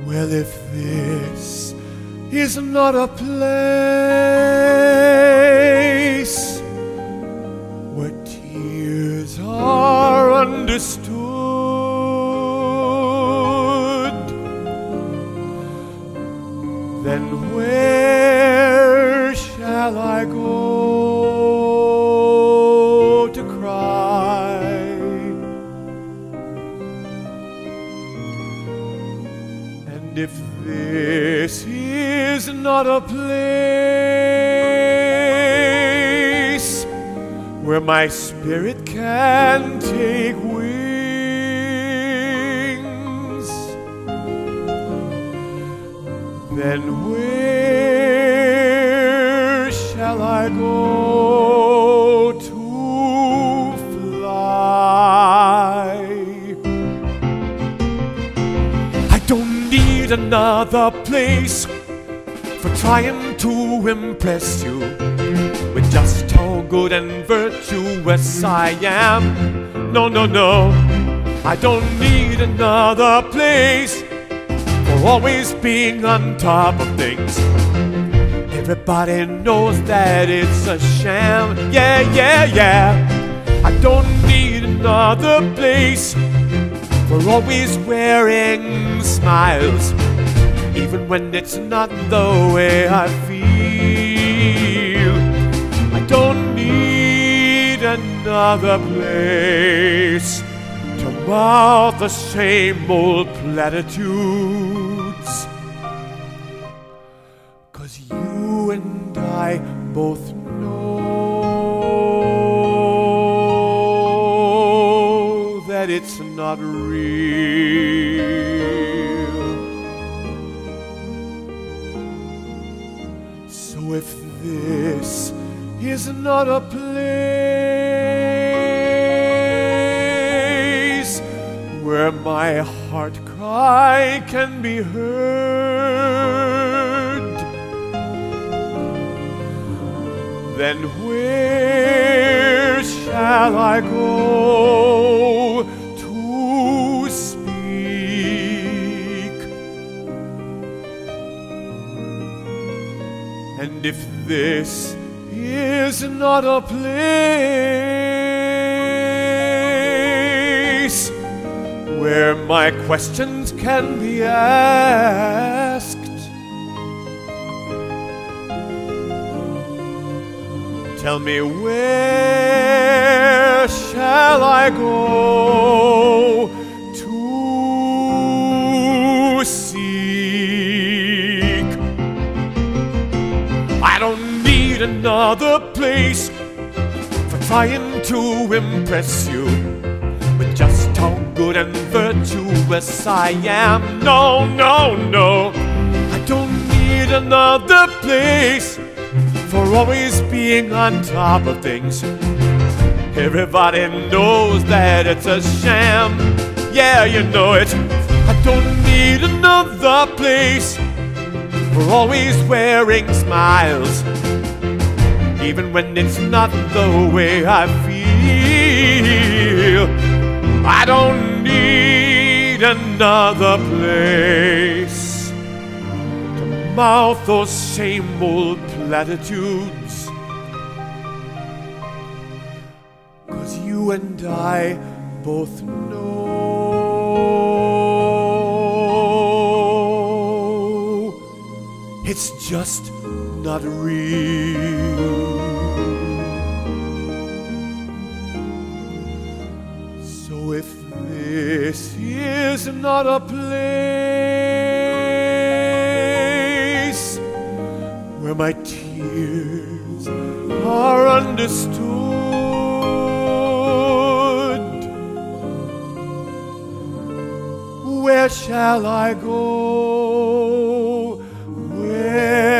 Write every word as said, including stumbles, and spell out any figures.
Well, if this is not a place where tears are understood, then where shall I go to cry? And if this is not a place where my spirit can take wings, then where shall I go to fly? I don't need another place for trying to impress you with just how good and virtuous I am. No, no, no, I don't need another place for always being on top of things. Everybody knows that it's a sham. Yeah, yeah, yeah. I don't need another place for always wearing smiles, even when it's not the way I feel. I don't need another place to mouth the same old platitudes, 'cause you and I both know that it's not real. So if this is not a place where my heart cry can be heard, then where shall I go to speak? And if this is not a place where my questions can be asked, tell me, where shall I go to seek? I don't need another place for trying to impress you with just how good and virtuous I am. No, no, no, I don't need another place for always being on top of things. Everybody knows that it's a sham. Yeah, you know it. I don't need another place for always wearing smiles, even when it's not the way I feel. I don't need another place to mouth those same old platitudes, 'cause you and I both know it's just not real. So if this is not a place where my tears are understood, where shall I go? Where